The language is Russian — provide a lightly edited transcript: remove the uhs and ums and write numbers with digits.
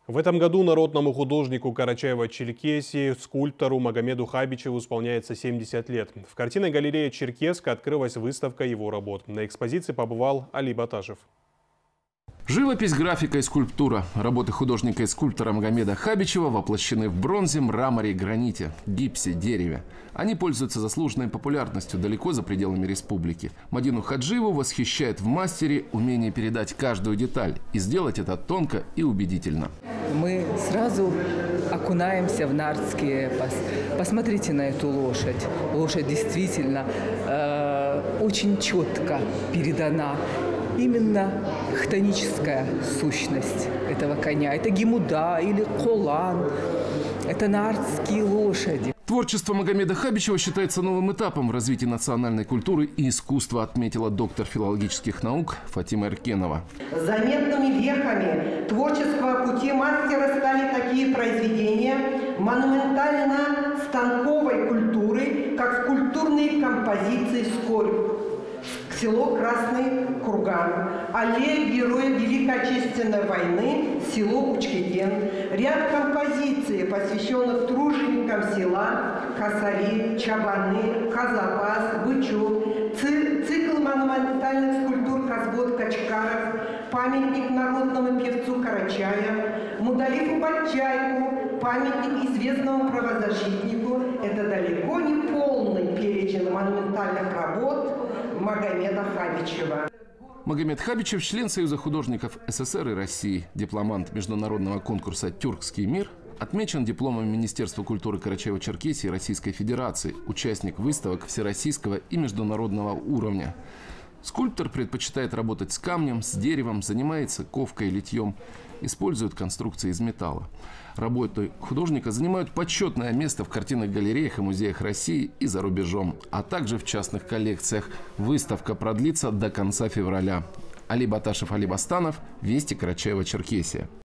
В этом году народному художнику Карачаева-Черкесии, скульптору Магомеду Хабичеву исполняется 70 лет. В картинной галерее «Черкесска» открылась выставка его работ. На экспозиции побывал Али Баташев. Живопись, графика и скульптура. Работы художника и скульптора Магомеда Хабичева воплощены в бронзе, мраморе и граните, гипсе, дереве. Они пользуются заслуженной популярностью далеко за пределами республики. Мадину Хаджиеву восхищает в мастере умение передать каждую деталь и сделать это тонко и убедительно. Мы сразу окунаемся в нардский эпос. Посмотрите на эту лошадь. Лошадь действительно очень четко передана. Именно хтоническая сущность этого коня. Это гемуда или колан. Это нардские лошади. Творчество Магомеда Хабичева считается новым этапом в развитии национальной культуры и искусства, отметила доктор филологических наук Фатима Эркенова. Заметными вехами творческого пути мастера стали такие произведения монументально-станковой культуры, как скульптурные композиции «Скорбь», село Красный Курган, аллея Героя Великой Отечественной войны, село Учкетен, ряд композиций, посвященных труженикам села, косари, чабаны, казапас, бычок, цикл монументальных скульптур «Казбот Качкаров», памятник народному певцу Карачая, Мудалифу Батчайку, памятник известному правозащитнику. Это далеко не полный перечень монументальных работ Магомеда Хабичева. Магомед Хабичев – член Союза художников СССР и России, дипломант международного конкурса «Тюркский мир», отмечен дипломом Министерства культуры Карачаева-Черкесии Российской Федерации, участник выставок всероссийского и международного уровня. Скульптор предпочитает работать с камнем, с деревом, занимается ковкой и литьем, использует конструкции из металла. Работы художника занимают почетное место в картинных галереях и музеях России и за рубежом, а также в частных коллекциях. Выставка продлится до конца февраля. Али Баташев, Али Бастанов, Вести, Карачаева-Черкесия.